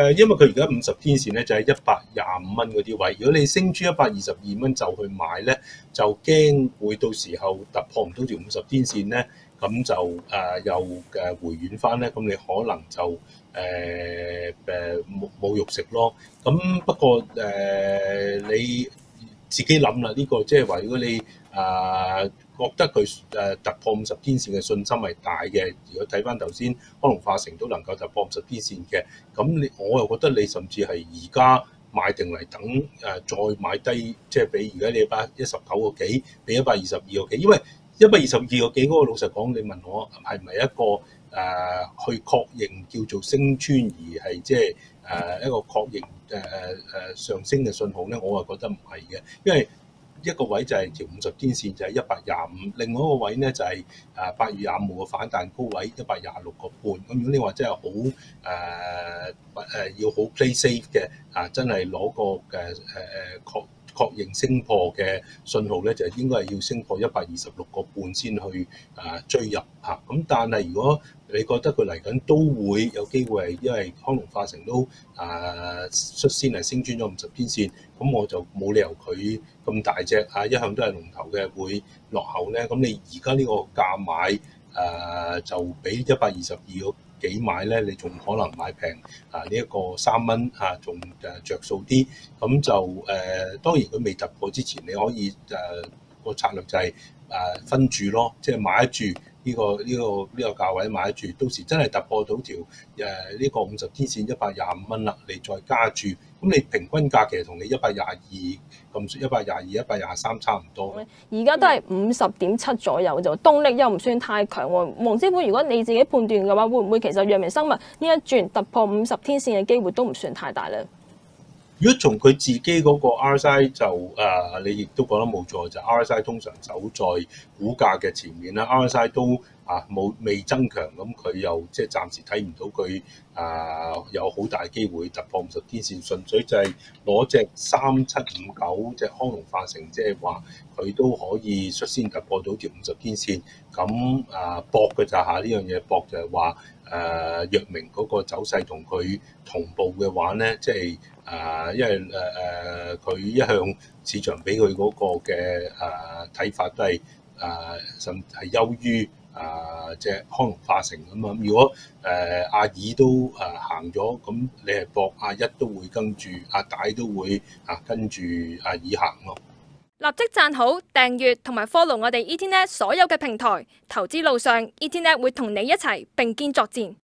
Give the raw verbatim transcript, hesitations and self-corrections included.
誒，因為佢而家五十天線咧就係一百廿五蚊嗰啲位，如果你升穿一百二十二蚊就去買咧，就驚會到時候突破唔到條五十天線咧，咁就誒、呃、又誒回軟翻咧，咁你可能就誒誒冇冇肉食咯。咁不過誒、呃、你自己諗啦，呢、這個即係話如果你啊、呃、覺得佢誒突破五十天線嘅信心係大嘅，如果睇翻頭先康龍化成都能夠突破五十天線嘅，咁你我又覺得你甚至係而家買定嚟等誒、呃、再買低，即係比而家你一百一十九個幾，比一百二十二個幾，因為一百二十二個幾嗰個老實講，你問我係咪一個誒、呃、去確認叫做升穿而係即係誒一個確認誒誒誒上升嘅信號咧？我係覺得唔係嘅，因為一個位就係條五十天線就係一百廿五，另外一個位咧就係誒八月廿五號嘅反彈高位一百廿六個半。咁如果你話真係好誒誒要好 play safe 嘅啊，真係攞個嘅誒誒確確認升破嘅信號咧，就應該係要升破一百二十六個半先去啊追入嚇。咁但係如果你覺得佢嚟緊都會有機會係因為康龍化成都啊率先係升穿咗五十天線，咁我就冇理由佢咁大隻啊，一向都係龍頭嘅會落後咧。咁你而家呢個價買誒、啊、就比一百二十二個幾買咧，你仲可能買平啊呢一、這個三蚊嚇，仲誒著數啲。咁就誒、啊、當然佢未突破之前，你可以誒個、啊、策略就係誒分住咯，即係買一注。呢、這個呢、這個呢、這個價位買住，到時真係突破到條誒呢個五十天線一百廿五蚊啦，你再加注，咁你平均價其實同你一百廿二咁，一百廿二、一百廿三差唔多。 而家都係五十點七左右就，動力又唔算太強喎。黃師傅，如果你自己判斷嘅話，會唔會其實藥明生物呢一轉突破五十天線嘅機會都唔算太大咧？ 如果從佢自己嗰個 R S I 就誒、呃，你亦都講得冇錯，就 R S I 通常走在股價嘅前面啦。R S I 都啊冇未增強，咁佢又即係暫時睇唔到佢啊有好大機會突破五十天線，純粹就係攞隻三七五九隻康龍化成，即係話佢都可以率先突破到條五十天線。咁啊搏嘅就下呢樣嘢搏就係話誒藥明嗰個走勢同佢同步嘅話咧，即係。啊，因為誒誒佢一向市場俾佢嗰個嘅誒睇法都係誒甚係優於啊即係康龍化成咁啊。如果誒阿爾都誒行咗，咁你係博阿一都會跟住，阿大都會啊跟住阿爾行咯。 立即讚好、訂閱同埋 follow 我哋 E T Net 所有嘅平台，投資路上 E T Net 會同你一齊並肩作戰。